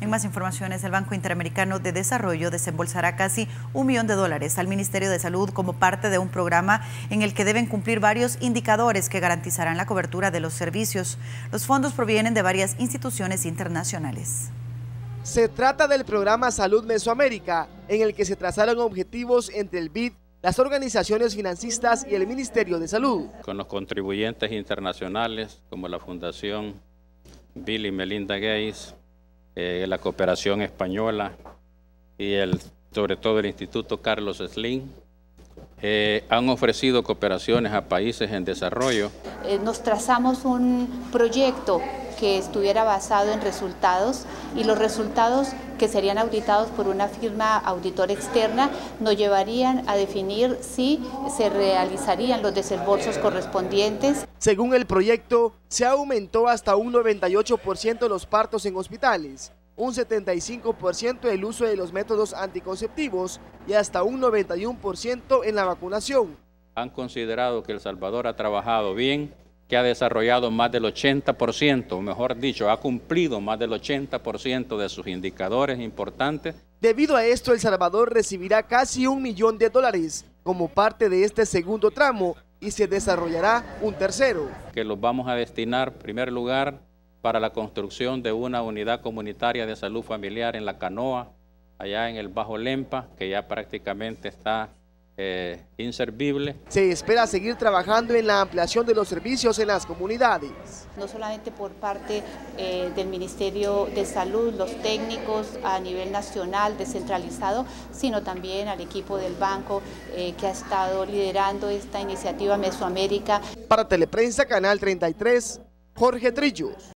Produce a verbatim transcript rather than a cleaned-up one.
En más informaciones, el Banco Interamericano de Desarrollo desembolsará casi un millón de dólares al Ministerio de Salud como parte de un programa en el que deben cumplir varios indicadores que garantizarán la cobertura de los servicios. Los fondos provienen de varias instituciones internacionales. Se trata del programa Salud Mesoamérica, en el que se trazaron objetivos entre el B I D, las organizaciones financistas y el Ministerio de Salud. Con los contribuyentes internacionales como la Fundación Bill y Melinda Gates, eh, la Cooperación Española y el, sobre todo el Instituto Carlos Slim, eh, han ofrecido cooperaciones a países en desarrollo. Eh, nos trazamos un proyecto que estuviera basado en resultados y los resultados que serían auditados por una firma auditora externa nos llevarían a definir si se realizarían los desembolsos correspondientes. Según el proyecto, se aumentó hasta un noventa y ocho por ciento los partos en hospitales, un setenta y cinco por ciento el uso de los métodos anticonceptivos y hasta un noventa y uno por ciento en la vacunación. Han considerado que El Salvador ha trabajado bien, que ha desarrollado más del ochenta por ciento, o mejor dicho, ha cumplido más del ochenta por ciento de sus indicadores importantes. Debido a esto, El Salvador recibirá casi un millón de dólares como parte de este segundo tramo y se desarrollará un tercero. Que los vamos a destinar, en primer lugar, para la construcción de una unidad comunitaria de salud familiar en La Canoa, allá en el Bajo Lempa, que ya prácticamente está Eh, inservible. Se espera seguir trabajando en la ampliación de los servicios en las comunidades. No solamente por parte eh, del Ministerio de Salud, los técnicos a nivel nacional descentralizado, sino también al equipo del banco eh, que ha estado liderando esta iniciativa Mesoamérica. Para Teleprensa, Canal treinta y tres, Jorge Trillos.